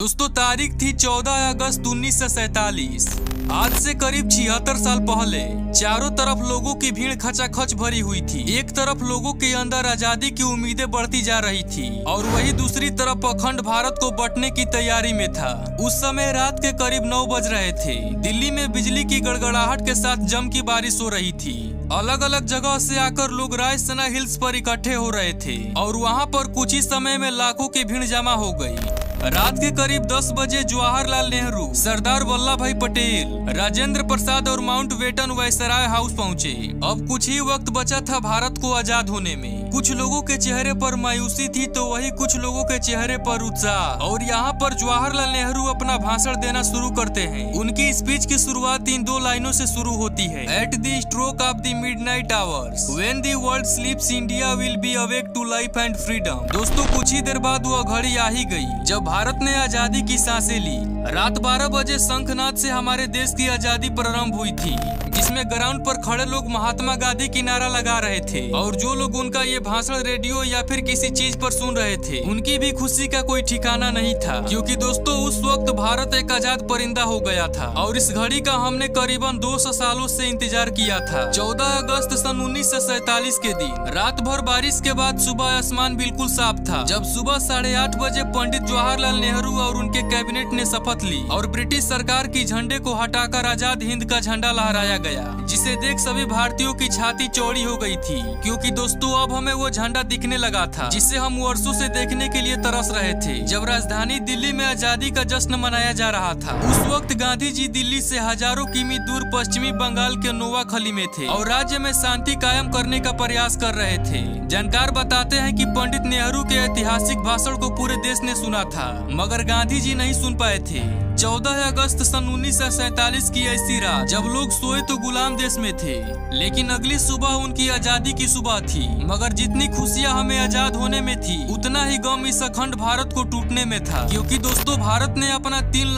दोस्तों तारीख थी 14 अगस्त 1947। आज से करीब 76 साल पहले चारों तरफ लोगों की भीड़ खचाखच भरी हुई थी। एक तरफ लोगों के अंदर आजादी की उम्मीदें बढ़ती जा रही थी और वही दूसरी तरफ अखंड भारत को बंटने की तैयारी में था। उस समय रात के करीब 9 बज रहे थे। दिल्ली में बिजली की गड़गड़ाहट के साथ जम की बारिश हो रही थी। अलग अलग जगह से आकर लोग रायसेना हिल्स पर इकट्ठे हो रहे थे और वहां पर कुछ ही समय में लाखों की भीड़ जमा हो गई। रात के करीब 10 बजे जवाहरलाल नेहरू, सरदार वल्लभ भाई पटेल, राजेंद्र प्रसाद और माउंट बेटन वायसराय हाउस पहुंचे। अब कुछ ही वक्त बचा था भारत को आजाद होने में। कुछ लोगों के चेहरे पर मायूसी थी तो वही कुछ लोगों के चेहरे पर उत्साह। और यहाँ पर जवाहरलाल नेहरू अपना भाषण देना शुरू करते हैं। उनकी स्पीच की शुरुआत इन 2 लाइनों से शुरू होती है। At the stroke of the midnight hours when the world sleeps India will be awake to life and freedom. दोस्तों कुछ ही देर बाद वह घड़ी आ ही गई जब भारत ने आजादी की सांसें ली। रात 12 बजे शंखनाद से हमारे देश की आजादी प्रारंभ हुई थी, जिसमें ग्राउंड पर खड़े लोग महात्मा गांधी की नारा लगा रहे थे और जो लोग उनका ये भाषण रेडियो या फिर किसी चीज पर सुन रहे थे उनकी भी खुशी का कोई ठिकाना नहीं था, क्योंकि दोस्तों उस वक्त भारत एक आजाद परिंदा हो गया था और इस घड़ी का हमने करीबन 200 सालों से इंतजार किया था। 14 अगस्त सन 1947 के दिन रात भर बारिश के बाद सुबह आसमान बिल्कुल साफ था जब सुबह 8:30 बजे पंडित जवाहरलाल नेहरू और उनके कैबिनेट ने शपथ ली और ब्रिटिश सरकार की झंडे को हटाकर आजाद हिंद का झंडा लहराया गया, जिसे देख सभी भारतीयों की छाती चौड़ी हो गई थी, क्योंकि दोस्तों अब हमें वो झंडा दिखने लगा था जिसे हम वर्षों से देखने के लिए तरस रहे थे जब राजधानी दिल्ली में आजादी का जश्न मनाया जा रहा था। उस वक्त गांधी जी दिल्ली से हजारों किमी दूर पश्चिमी बंगाल के नोवाखली में थे और राज्य में शांति कायम करने का प्रयास कर रहे थे। जानकार बताते हैं कि पंडित नेहरू के ऐतिहासिक भाषण को पूरे देश ने सुना था मगर गांधी जी नहीं सुन पाए थे। 14 अगस्त सन 1947 की ऐसी रात जब लोग सोए तो गुलाम देश में थे, लेकिन अगली सुबह उनकी आजादी की सुबह थी। मगर जितनी खुशियां हमें आजाद होने में थी उतना ही गम इस अखंड भारत को टूटने में था, क्योंकि दोस्तों भारत ने अपना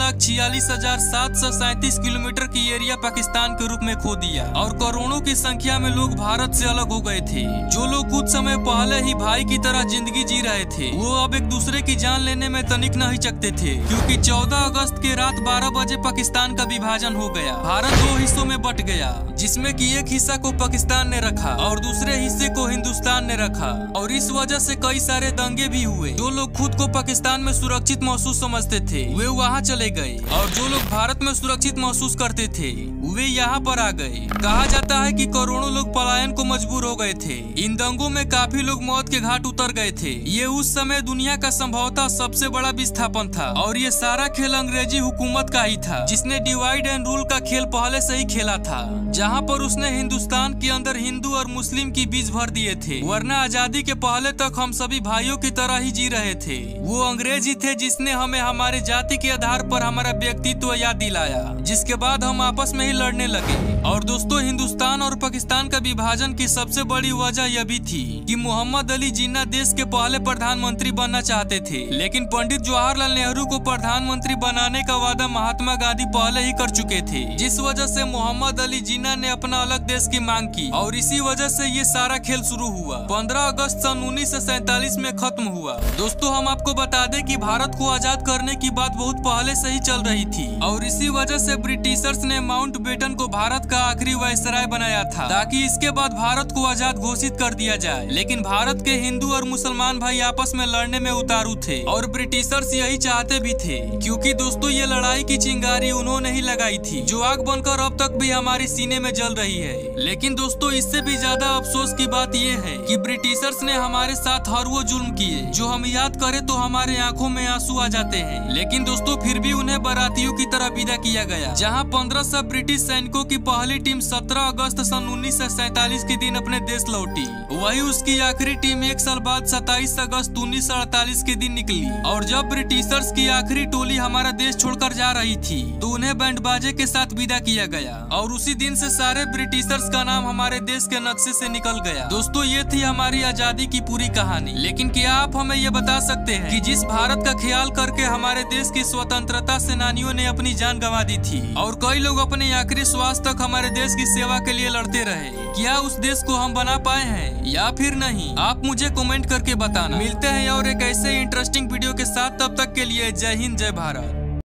3,46,737 किलोमीटर की एरिया पाकिस्तान के रूप में खो दिया और करोड़ों की संख्या में लोग भारत से अलग हो गए थे। जो लोग कुछ समय पहले ही भाई की तरह जिंदगी जी रहे थे वो अब एक दूसरे की जान लेने में तनिक न हिचकते थे, क्योंकि 14 अगस्त के रात 12 बजे पाकिस्तान का विभाजन हो गया। भारत 2 हिस्सों में बट गया, जिसमें कि एक हिस्सा को पाकिस्तान ने रखा और दूसरे हिस्से को हिंदुस्तान ने रखा और इस वजह से कई सारे दंगे भी हुए। जो लोग खुद को पाकिस्तान में सुरक्षित महसूस समझते थे वे वहां चले गए और जो लोग भारत में सुरक्षित महसूस करते थे वे यहाँ पर आ गए। कहा जाता है कि करोड़ों लोग पलायन को मजबूर हो गए थे। इन दंगों में काफी लोग मौत के घाट उतर गए थे। ये उस समय दुनिया का संभवतः सबसे बड़ा विस्थापन था और ये सारा खेल अंग्रेजी हुकूमत का ही था, जिसने डिवाइड एंड रूल का खेल पहले से ही खेला था, जहां पर उसने हिंदुस्तान के अंदर हिंदू और मुस्लिम की बीज भर दिए थे। वरना आजादी के पहले तक हम सभी भाइयों की तरह ही जी रहे थे। वो अंग्रेज ही थे जिसने हमें हमारे जाति के आधार पर हमारा व्यक्तित्व याद दिलाया, जिसके बाद हम आपस में ही लड़ने लगे। और दोस्तों हिंदुस्तान और पाकिस्तान का विभाजन की सबसे बड़ी वजह यह भी थी कि मोहम्मद अली जिन्ना देश के पहले प्रधानमंत्री बनना चाहते थे, लेकिन पंडित जवाहरलाल नेहरू को प्रधानमंत्री बनाने का वादा महात्मा गांधी पहले ही कर चुके थे, जिस वजह से मोहम्मद अली जिन्ना ने अपना अलग देश की मांग की और इसी वजह से ये सारा खेल शुरू हुआ। 15 अगस्त सन 1947 में खत्म हुआ। दोस्तों हम आपको बता दें कि भारत को आजाद करने की बात बहुत पहले से ही चल रही थी और इसी वजह से ब्रिटिशर्स ने माउंट बेटन को भारत का आखिरी वायसराय बनाया था ताकि इसके बाद भारत को आजाद घोषित कर दिया जाए। लेकिन भारत के हिंदू और मुसलमान भाई आपस में लड़ने में उतारू थे और ब्रिटिशर्स यही चाहते भी थे, क्योंकि दोस्तों ये लड़ाई की चिंगारी उन्होंने ही लगाई थी जो आग बनकर अब तक भी हमारी सीने में जल रही है। लेकिन दोस्तों इससे भी ज्यादा अफसोस की बात यह है कि ब्रिटिशर्स ने हमारे साथ हर वो जुल्म किए जो हम याद करें तो हमारे आंखों में आंसू आ जाते हैं। लेकिन दोस्तों फिर भी उन्हें बारातियों की तरह विदा किया गया, जहां 1500 ब्रिटिश सैनिकों की पहली टीम 17 अगस्त सन 1947 के दिन अपने देश लौटी। वही उसकी आखिरी टीम एक साल बाद 27 अगस्त 1948 के दिन निकली और जब ब्रिटिशर्स की आखिरी टोली हमारा देश छोड़कर जा रही थी तो उन्हें बैंड बाजे के साथ विदा किया गया और उसी दिन से से सारे ब्रिटिशर्स का नाम हमारे देश के नक्शे से निकल गया। दोस्तों ये थी हमारी आजादी की पूरी कहानी। लेकिन क्या आप हमें ये बता सकते हैं कि जिस भारत का ख्याल करके हमारे देश की स्वतंत्रता सेनानियों ने अपनी जान गंवा दी थी और कई लोग अपने आखिरी श्वास तक हमारे देश की सेवा के लिए लड़ते रहे, क्या उस देश को हम बना पाए हैं या फिर नहीं? आप मुझे कमेंट करके बताना। मिलते हैं और एक ऐसे इंटरेस्टिंग वीडियो के साथ, तब तक के लिए जय हिंद जय भारत।